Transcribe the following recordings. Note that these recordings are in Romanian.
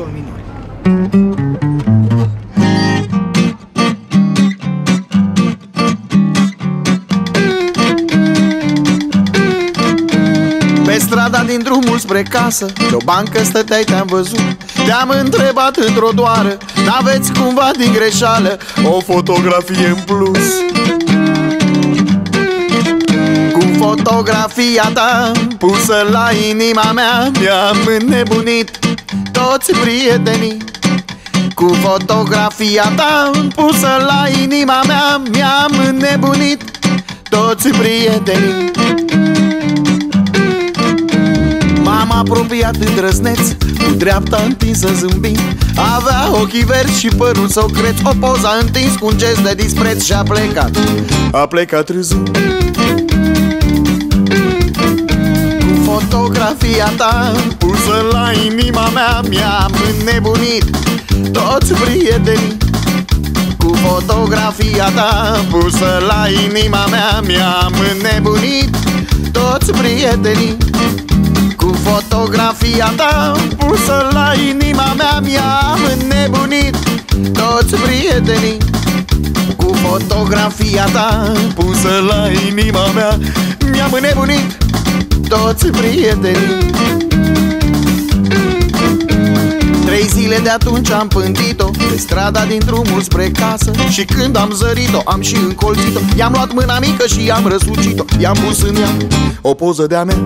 sol minor. Pe strada din drumul spre casă, pe o bancă stăteai, te-am văzut. Te-am întrebat într-o doară, n-aveți cumva din greșeală o fotografie în plus? Cu fotografia ta pusă la inima mea, mi-am înnebunit toți prietenii. Cu fotografia ta pusă la inima mea, mi-am înnebunit toți prietenii. M-am apropiat îndrăzneț, cu dreapta întinsă zâmbind. Avea ochii verzi și părul său creț, o poză întins cu un gest de dispreț și a plecat râzând. Cu fotografia ta pusă la inima mea, mi-am înnebunit toți prietenii. Cu fotografia ta pusă la inima mea, mi-am înnebunit toți prietenii. Cu fotografia ta pusă la inima mea, mi-am înnebunit toți prietenii. Cu fotografia ta pusă la inima mea, mi-am înnebunit toți prietenii. 3 zile de atunci am pântit-o pe strada din drumul spre casă, și când am zărit-o, am și încolțit-o. I-am luat mâna mică și i-am răsucit-o, i-am pus în ea o poză de-a mea.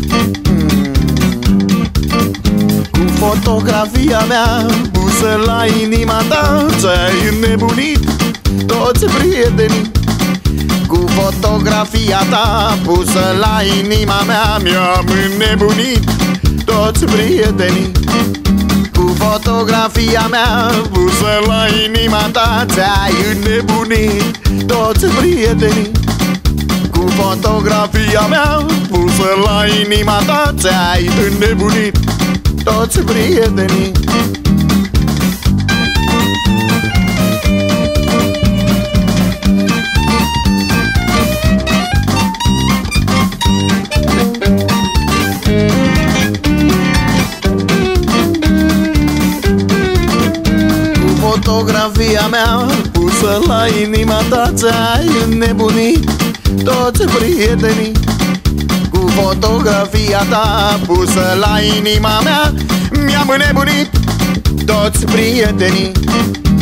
Cu fotografia mea pusă la inima ta, ți-ai înnebunit toți prietenii. Cu fotografia ta pusă la inima mea, mi-am înnebunit toți prietenii. Cu fotografia mea pusă la inima ta, ți-ai înnebunit toți prietenii. Cu fotografia mea pusă la inima ta, ți-ai înnebunit toți prietenii. Cu fotografia mea pusă la inima ta, ți-ai înnebunit toți prietenii. Cu fotografia ta pusă la inima mea, mi-am înnebunit toți prietenii.